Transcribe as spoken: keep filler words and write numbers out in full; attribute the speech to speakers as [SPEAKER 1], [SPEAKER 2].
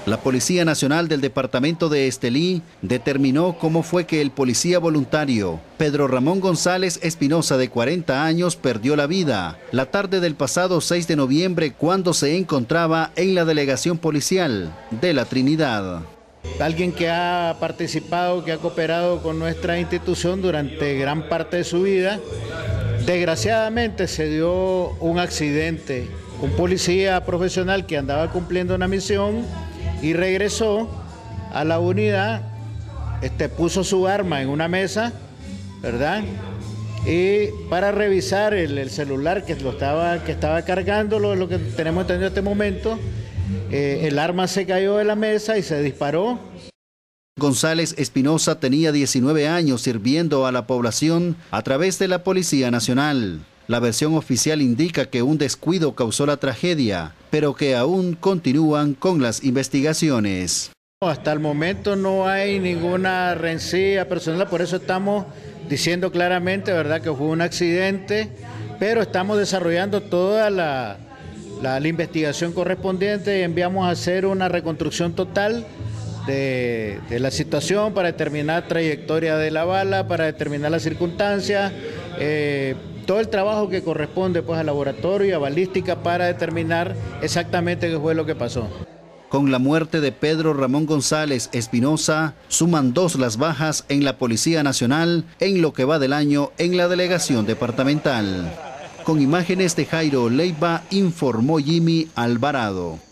[SPEAKER 1] La Policía Nacional del Departamento de Estelí determinó cómo fue que el policía voluntario Pedro Ramón González Espinosa, de cuarenta años, perdió la vida la tarde del pasado seis de noviembre cuando se encontraba en la delegación policial de La Trinidad.
[SPEAKER 2] Alguien que ha participado, que ha cooperado con nuestra institución durante gran parte de su vida. Desgraciadamente se dio un accidente. Un policía profesional que andaba cumpliendo una misión y regresó a la unidad, este, puso su arma en una mesa, ¿verdad? Y para revisar el, el celular que, lo estaba, que estaba cargando, lo, lo que tenemos entendido en este momento, eh, el arma se cayó de la mesa y se disparó.
[SPEAKER 1] González Espinosa tenía diecinueve años sirviendo a la población a través de la Policía Nacional. La versión oficial indica que un descuido causó la tragedia, pero que aún continúan con las investigaciones.
[SPEAKER 2] Hasta el momento no hay ninguna rencilla personal, por eso estamos diciendo claramente, ¿verdad?, que fue un accidente, pero estamos desarrollando toda la, la, la investigación correspondiente y enviamos a hacer una reconstrucción total de, de la situación para determinar trayectoria de la bala, para determinar las circunstancias, eh, todo el trabajo que corresponde pues al laboratorio y a balística para determinar exactamente qué fue lo que pasó.
[SPEAKER 1] Con la muerte de Pedro Ramón González Espinosa, suman dos las bajas en la Policía Nacional en lo que va del año en la delegación departamental. Con imágenes de Jairo Leiva, informó Jimmy Alvarado.